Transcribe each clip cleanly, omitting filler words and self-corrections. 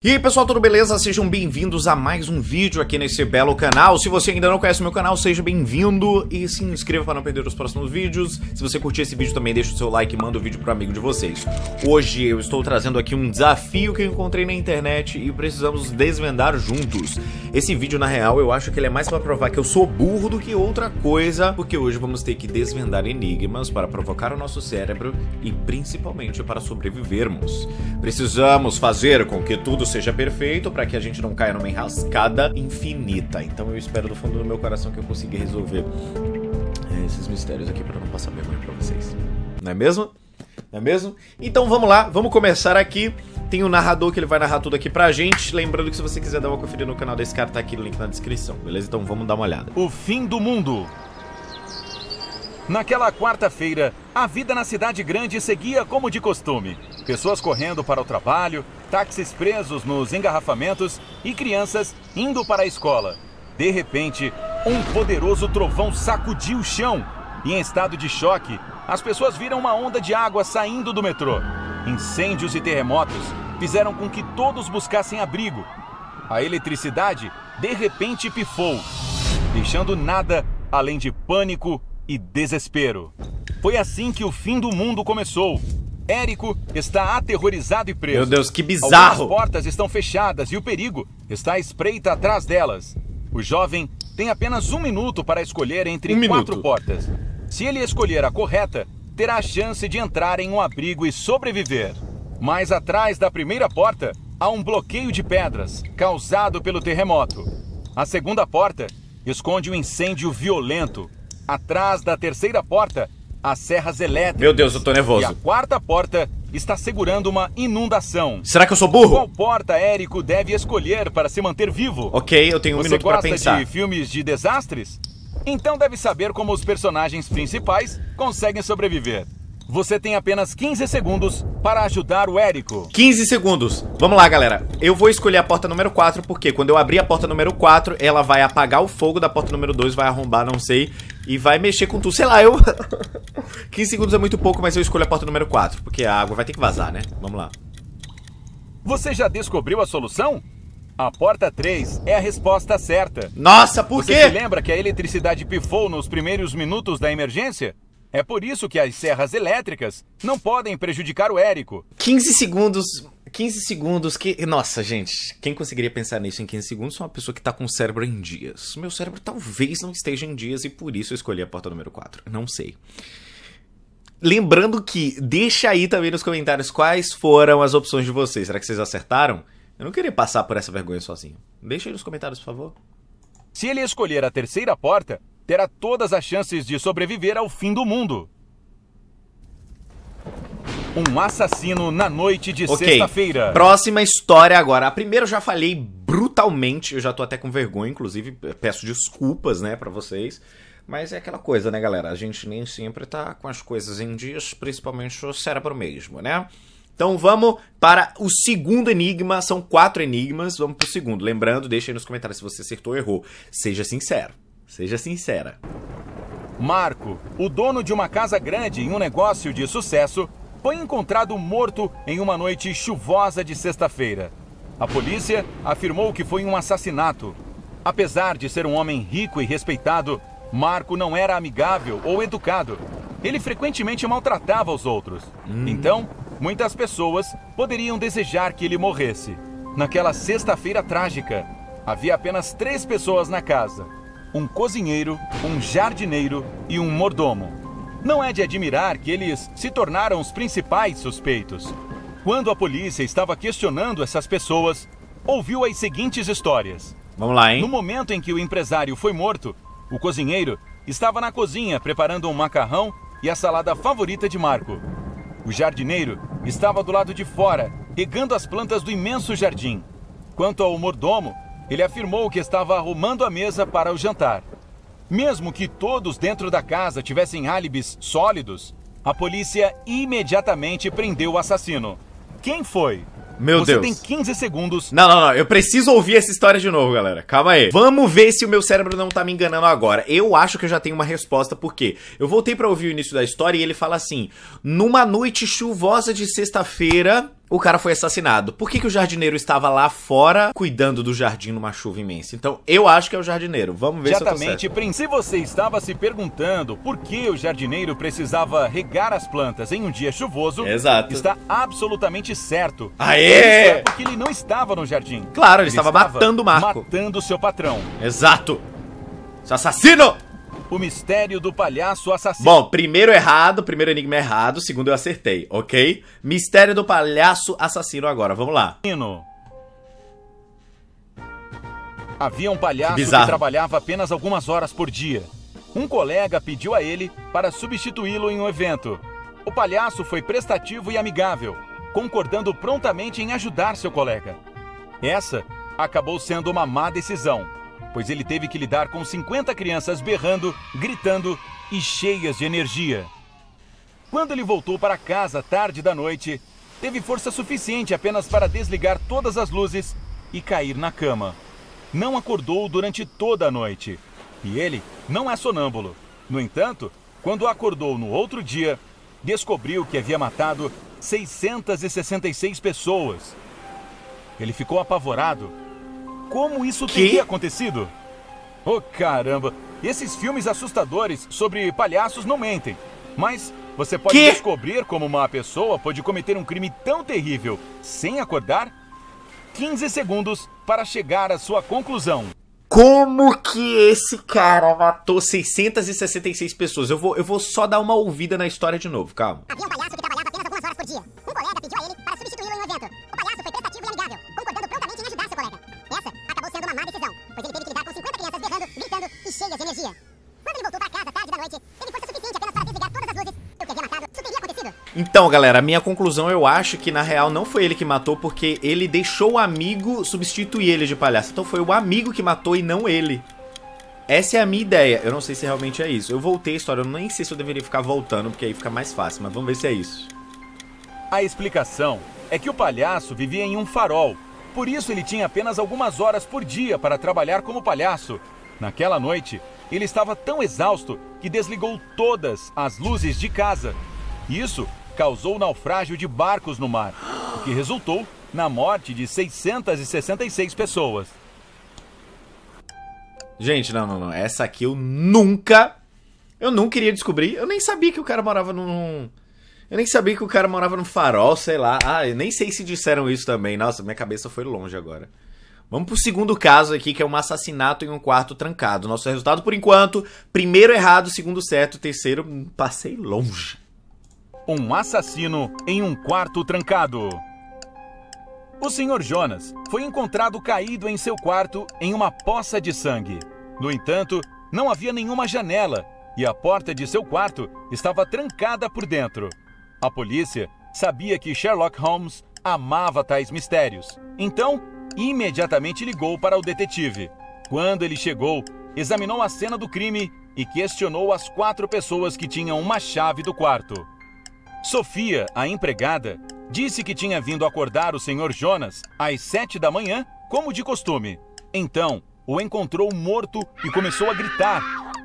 E aí pessoal, tudo beleza? Sejam bem-vindos a mais um vídeo aqui nesse belo canal. Se você ainda não conhece o meu canal, seja bem-vindo e se inscreva para não perder os próximos vídeos. Se você curtir esse vídeo também, deixa o seu like e manda o vídeo para amigo de vocês. Hoje eu estou trazendo aqui um desafio que eu encontrei na internet e precisamos desvendar juntos. Esse vídeo, na real, eu acho que ele é mais para provar que eu sou burro do que outra coisa, porque hoje vamos ter que desvendar enigmas para provocar o nosso cérebro e principalmente para sobrevivermos. Precisamos fazer com que tudo seja perfeito para que a gente não caia numa enrascada infinita. Então eu espero do fundo do meu coração que eu consiga resolver esses mistérios aqui para não passar vergonha para vocês. Não é mesmo? Não é mesmo? Então vamos lá, vamos começar aqui. Tem um narrador que ele vai narrar tudo aqui pra gente. Lembrando que se você quiser dar uma conferida no canal desse cara, tá aqui o link na descrição, beleza? Então vamos dar uma olhada. O fim do mundo. Naquela quarta-feira, a vida na cidade grande seguia como de costume. Pessoas correndo para o trabalho, táxis presos nos engarrafamentos e crianças indo para a escola. De repente, um poderoso trovão sacudiu o chão e, em estado de choque, as pessoas viram uma onda de água saindo do metrô. Incêndios e terremotos fizeram com que todos buscassem abrigo. A eletricidade, de repente, pifou, deixando nada além de pânico e desespero. Foi assim que o fim do mundo começou. Érico está aterrorizado e preso. Meu Deus, que bizarro! Algumas portas estão fechadas e o perigo está à espreita atrás delas. O jovem tem apenas 1 minuto para escolher entre 4 portas. Se ele escolher a correta, terá a chance de entrar em um abrigo e sobreviver. Mas atrás da primeira porta, há um bloqueio de pedras, causado pelo terremoto. A segunda porta esconde um incêndio violento. Atrás da terceira porta, as serras elétricas. Meu Deus, eu tô nervoso. E a quarta porta está segurando uma inundação. Será que eu sou burro? Qual porta Érico deve escolher para se manter vivo? Ok, eu tenho 1 minuto para pensar. Você gosta de filmes de desastres? Então deve saber como os personagens principais conseguem sobreviver. Você tem apenas 15 segundos para ajudar o Érico. 15 segundos. Vamos lá, galera. Eu vou escolher a porta número 4, porque quando eu abrir a porta número 4, ela vai apagar o fogo da porta número 2, vai arrombar, não sei, e vai mexer com tudo. Sei lá, 15 segundos é muito pouco, mas eu escolho a porta número 4, porque a água vai ter que vazar, né? Vamos lá. Você já descobriu a solução? A porta 3 é a resposta certa. Nossa, por quê? Você se lembra que a eletricidade pifou nos primeiros minutos da emergência? É por isso que as serras elétricas não podem prejudicar o Érico. 15 segundos... 15 segundos que... Nossa, gente, quem conseguiria pensar nisso em 15 segundos é uma pessoa que tá com o cérebro em dias. Meu cérebro talvez não esteja em dias e por isso eu escolhi a porta número 4. Não sei. Lembrando que, deixa aí também nos comentários quais foram as opções de vocês. Será que vocês acertaram? Eu não queria passar por essa vergonha sozinho. Deixa aí nos comentários, por favor. Se ele escolher a terceira porta, terá todas as chances de sobreviver ao fim do mundo. Um assassino na noite de sexta-feira. Próxima história agora. A primeira eu já falhei brutalmente. Eu já tô até com vergonha, inclusive. Peço desculpas, né, pra vocês. Mas é aquela coisa, né, galera? A gente nem sempre tá com as coisas em dias, principalmente o cérebro mesmo, né? Então vamos para o segundo enigma. São 4 enigmas. Vamos pro segundo. Lembrando, deixa aí nos comentários se você acertou ou errou. Seja sincero. Seja sincera. Marco, o dono de uma casa grande em um negócio de sucesso, foi encontrado morto em uma noite chuvosa de sexta-feira. A polícia afirmou que foi um assassinato. Apesar de ser um homem rico e respeitado, Marco não era amigável ou educado. Ele frequentemente maltratava os outros. Então, muitas pessoas poderiam desejar que ele morresse. Naquela sexta-feira trágica, havia apenas 3 pessoas na casa. Um cozinheiro, um jardineiro e um mordomo. Não é de admirar que eles se tornaram os principais suspeitos. Quando a polícia estava questionando essas pessoas, ouviu as seguintes histórias. Vamos lá, hein? No momento em que o empresário foi morto, o cozinheiro estava na cozinha preparando um macarrão e a salada favorita de Marco. O jardineiro estava do lado de fora, regando as plantas do imenso jardim. Quanto ao mordomo, ele afirmou que estava arrumando a mesa para o jantar. Mesmo que todos dentro da casa tivessem álibis sólidos, a polícia imediatamente prendeu o assassino. Quem foi? Meu Deus. Você tem 15 segundos. Não. Eu preciso ouvir essa história de novo, galera. Calma aí. Vamos ver se o meu cérebro não tá me enganando agora. Eu acho que eu já tenho uma resposta, porque eu voltei pra ouvir o início da história e ele fala assim: numa noite chuvosa de sexta-feira, o cara foi assassinado. Por que o jardineiro estava lá fora cuidando do jardim numa chuva imensa? Então, eu acho que é o jardineiro. Vamos ver se eu tô certo. Se você estava se perguntando por que o jardineiro precisava regar as plantas em um dia chuvoso, exato, está absolutamente certo. Aê! É porque ele não estava no jardim. Claro, ele estava matando o Marco. Matando seu patrão. Exato. Seu assassino! O mistério do palhaço assassino. Bom, primeiro enigma errado, segundo eu acertei, ok? Mistério do palhaço assassino agora, vamos lá. Havia um palhaço que trabalhava apenas algumas horas por dia. Um colega pediu a ele para substituí-lo em um evento. O palhaço foi prestativo e amigável, concordando prontamente em ajudar seu colega. Essa acabou sendo uma má decisão, pois ele teve que lidar com 50 crianças berrando, gritando e cheias de energia. Quando ele voltou para casa tarde da noite, teve força suficiente apenas para desligar todas as luzes e cair na cama. Não acordou durante toda a noite. E ele não é sonâmbulo. No entanto, quando acordou no outro dia, descobriu que havia matado 666 pessoas. Ele ficou apavorado. Como isso teria acontecido? Oh, caramba! Esses filmes assustadores sobre palhaços não mentem. Mas você pode descobrir como uma pessoa pode cometer um crime tão terrível sem acordar? 15 segundos para chegar à sua conclusão. Como que esse cara matou 666 pessoas? Eu vou só dar uma ouvida na história de novo, calma. Havia um palhaço que trabalhava apenas algumas horas por dia. Um colega pediu a ele para substituí-lo em um evento. O palhaço foi prestativo e amigável, concordando prontamente em ajudar seu colega. Essa acabou sendo uma má decisão, pois ele teve que lidar com 50 crianças berrando, gritando e cheias de energia. Quando ele voltou para casa tarde da noite, teve força suficiente apenas para desligar todas as luzes. O que havia matado, isso teria acontecido. Então, galera, a minha conclusão, eu acho que na real não foi ele que matou, porque ele deixou o amigo substituir ele de palhaço. Então foi o amigo que matou e não ele. Essa é a minha ideia. Eu não sei se realmente é isso. Eu voltei a história, eu nem sei se eu deveria ficar voltando, porque aí fica mais fácil, mas vamos ver se é isso. A explicação é que o palhaço vivia em um farol. Por isso ele tinha apenas algumas horas por dia para trabalhar como palhaço. Naquela noite, ele estava tão exausto que desligou todas as luzes de casa. Isso causou o naufrágio de barcos no mar, o que resultou na morte de 666 pessoas. Gente, não. Essa aqui eu nunca iria descobrir. Eu nem sabia que o cara morava num... Eu nem sabia que o cara morava num farol, sei lá. Ah, eu nem sei se disseram isso também. Nossa, minha cabeça foi longe agora. Vamos pro segundo caso aqui, que é um assassinato em um quarto trancado. Nosso resultado, por enquanto, primeiro errado, segundo certo, terceiro, passei longe. Um assassino em um quarto trancado. O Sr. Jonas foi encontrado caído em seu quarto em uma poça de sangue. No entanto, não havia nenhuma janela e a porta de seu quarto estava trancada por dentro. A polícia sabia que Sherlock Holmes amava tais mistérios. Então, imediatamente ligou para o detetive. Quando ele chegou, examinou a cena do crime e questionou as 4 pessoas que tinham uma chave do quarto. Sofia, a empregada, disse que tinha vindo acordar o Sr. Jonas às 7 da manhã, como de costume. Então, o encontrou morto e começou a gritar.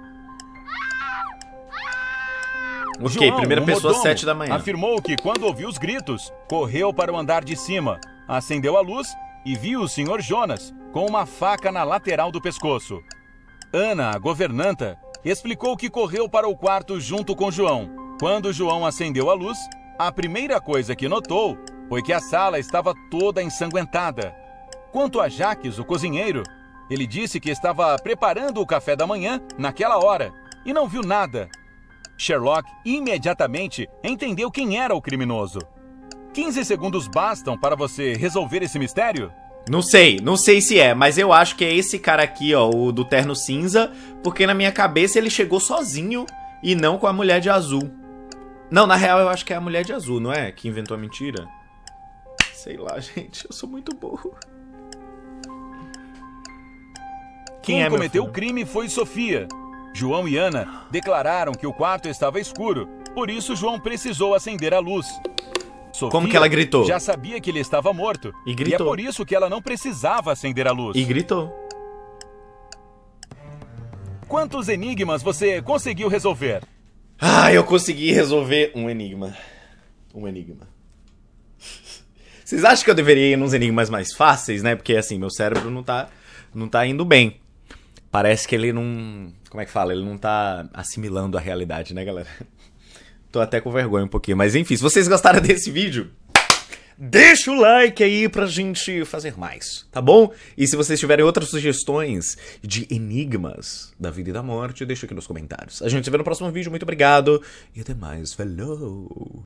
Ok, João, primeira pessoa, mordomo, 7 da manhã. Afirmou que quando ouviu os gritos, correu para o andar de cima, acendeu a luz e viu o Sr. Jonas com uma faca na lateral do pescoço. Ana, a governanta, explicou que correu para o quarto junto com João. Quando João acendeu a luz, a primeira coisa que notou foi que a sala estava toda ensanguentada. Quanto a Jacques, o cozinheiro, ele disse que estava preparando o café da manhã naquela hora e não viu nada. Sherlock imediatamente entendeu quem era o criminoso. 15 segundos bastam para você resolver esse mistério? Não sei se é, mas eu acho que é esse cara aqui, ó, o do terno cinza, porque na minha cabeça ele chegou sozinho e não com a mulher de azul. Não, na real eu acho que é a mulher de azul, não é? Que inventou a mentira. Sei lá, gente, eu sou muito burro. Quem cometeu o crime foi Sofia. João e Ana declararam que o quarto estava escuro, por isso João precisou acender a luz. Sofia como que ela gritou? Já sabia que ele estava morto. E gritou. E é por isso que ela não precisava acender a luz. E gritou. Quantos enigmas você conseguiu resolver? Ah, eu consegui resolver um enigma. Vocês acham que eu deveria ir nos enigmas mais fáceis, né? Porque, assim, meu cérebro não tá indo bem. Parece que ele não... Como é que fala? Ele não tá assimilando a realidade, né, galera? Tô até com vergonha um pouquinho. Mas, enfim, se vocês gostaram desse vídeo, deixa o like aí pra gente fazer mais, tá bom? E se vocês tiverem outras sugestões de enigmas da vida e da morte, deixa aqui nos comentários. A gente se vê no próximo vídeo. Muito obrigado e até mais. Falou!